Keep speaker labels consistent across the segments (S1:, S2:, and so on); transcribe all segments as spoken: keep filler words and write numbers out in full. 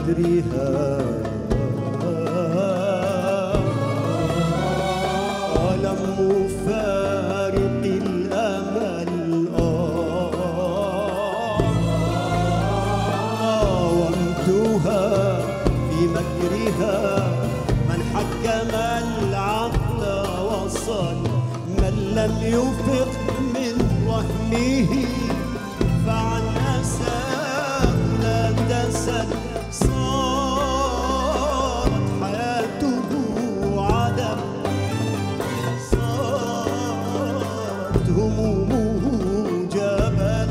S1: مجرها ولم أفارق الأمل قاومتها في مكرها من حكم العقل وصل من لم يفق من وهمه فعن أساه لا تسل صارت حياته عدم صارت همومه جبل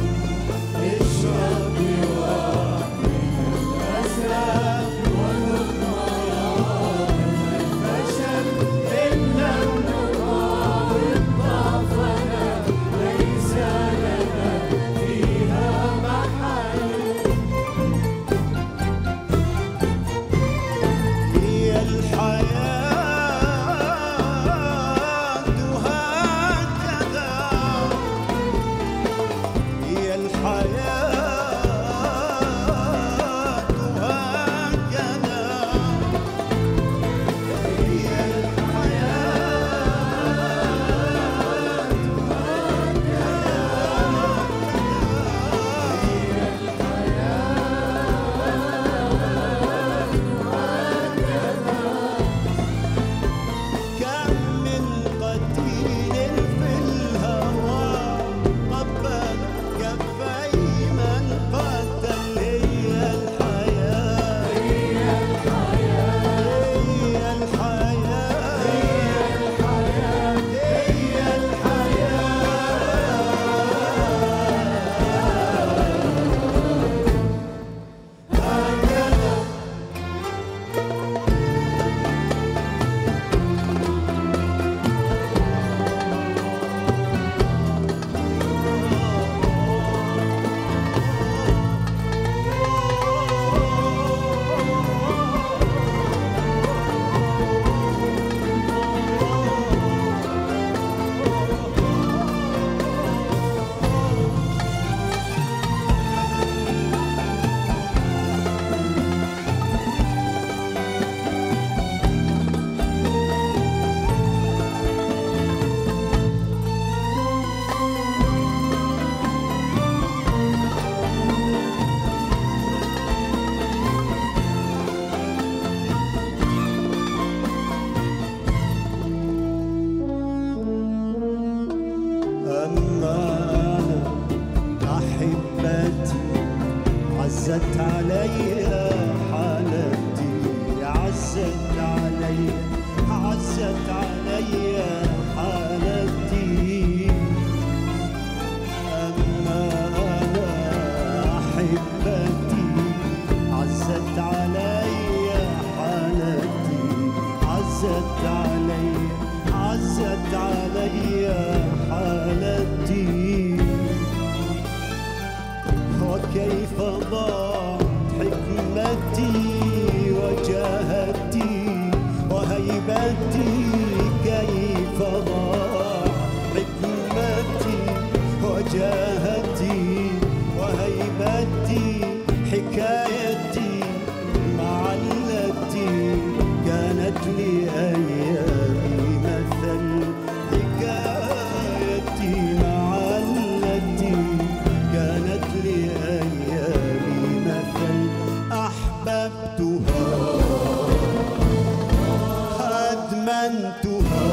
S1: اشرب واحمل الأسى والمطيار الفشل إن لم نقاوم ضعفنا ليس لنا فيها محل هي الحياة هكذا هي الحياة هكذا هي كم من قتيل في الهوى قبل كفي من قتل هي الحياة هي الحياة هي الحياة هي الحياة أما أنا أحبتي عزت علي حالتي عزت علي عزت علي حالتي أما أنا أحبتي عزت علي حالتي عزت علي عزت علي حالتي وكيف ضاعت حكمتي وجاهتي وهيبتي كيف ضاعت حكمتي وجاهتي وهيبتي حكايتي مع التي كانت لي أيامي مثل حكايتي مع التي كانت لي أيامي مثل أحببتها أدمنتها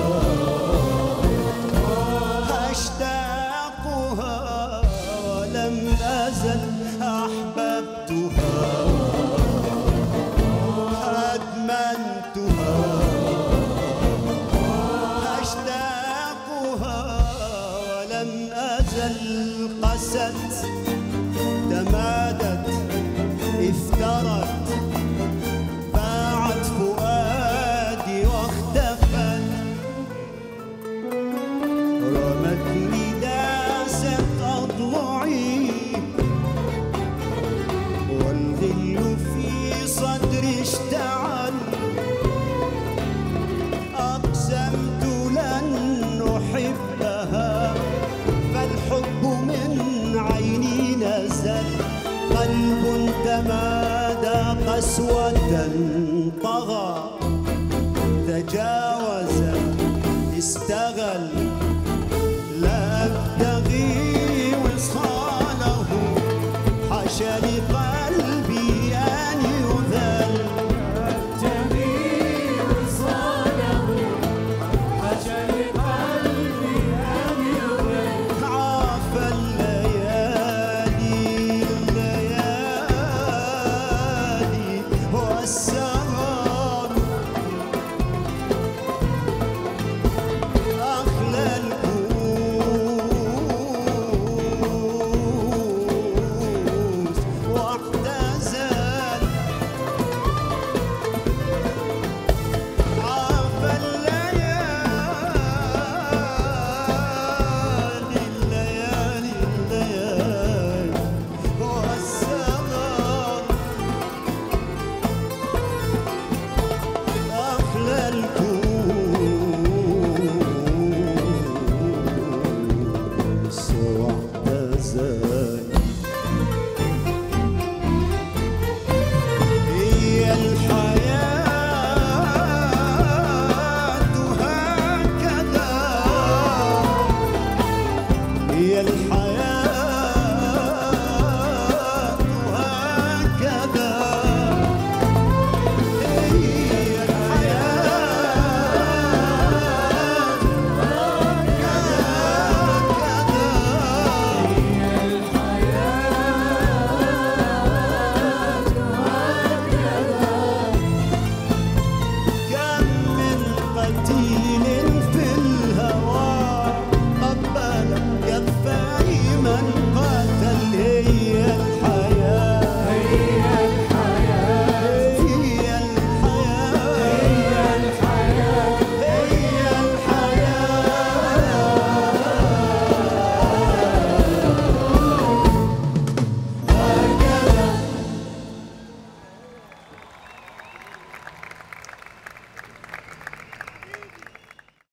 S1: أشتاقها ولم أزل أحببتها أدمنتها أشتاقها ولم أزل قست تمادت افترت باعت فؤادي واختفت رمتني داست أضلعي والغل في صدري اشتعل أقسمت لن أحبها فالحب من عيني نزل قلب تمادى أسودا طغى تجاوز استغل لا أبتغي وصاله حاشا لقلبي أن يذل
S2: أبتغي وصاله حاشا لقلبي أن يذل
S1: عاف الليالي الليالي والسهر أخلى الكؤوس واختزل عاف الليالي الليالي الليالي والسهر أخلى الكؤوس واختزل هي الحياة هكذا هي الحياة